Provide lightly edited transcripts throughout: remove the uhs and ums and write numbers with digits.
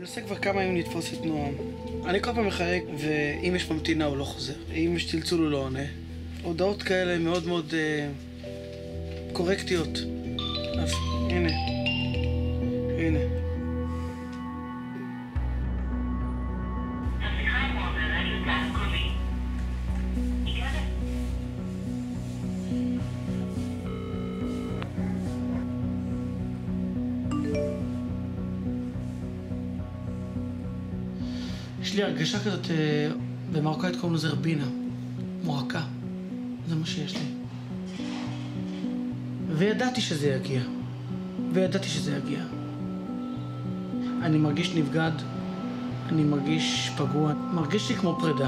מנסה כבר כמה ימים לתפוס את נועם. אני כל פעם מחייג, ואם יש ממתינה הוא לא חוזר. אם יש צלצול הוא לא עונה. הודעות כאלה מאוד מאוד קורקטיות. אז הנה. הנה. יש לי הרגשה כזאת, במרוקאית קוראים לזה רבינה, מועקה. זה מה שיש לי. וידעתי שזה יגיע. אני מרגיש נבגד, אני מרגיש פגוע, מרגיש לי כמו פרידה.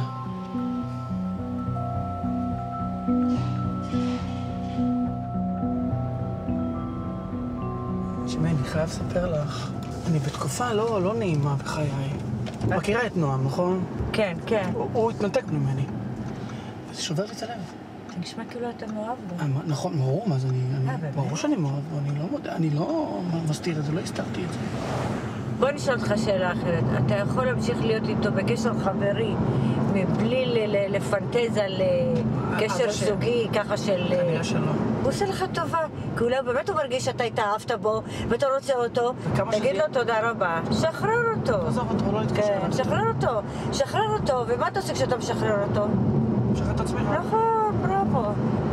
שמע, אני חייב לספר לך, אני בתקופה לא נעימה בחיי. מכירה את נועם, נכון? כן, כן. הוא התנתק ממני. זה שובר לי את הלב. זה נשמע כאילו אתה מאוהב בו. נכון, ברור, אז ברור שאני מאוהב בו, אני לא מודע, אני לא מסתיר את זה, לא הסתרתי את זה. בוא נשאל אותך שאלה אחרת. אתה יכול להמשיך להיות איתו בקשר חברי, מבלי לפנטז על קשר זוגי, ככה של... כנראה שלא. הוא עושה לך טובה, כי אולי באמת הוא מרגיש שאתה התאהבת בו, ואתה רוצה אותו, תגיד לו תודה רבה, שחרר אותו. תעזוב אותו, לא להתקשר. כן, שחרר אותו, ומה אתה עושה כשאתה משחרר אותו? משחרר את עצמך. נכון, בראבו.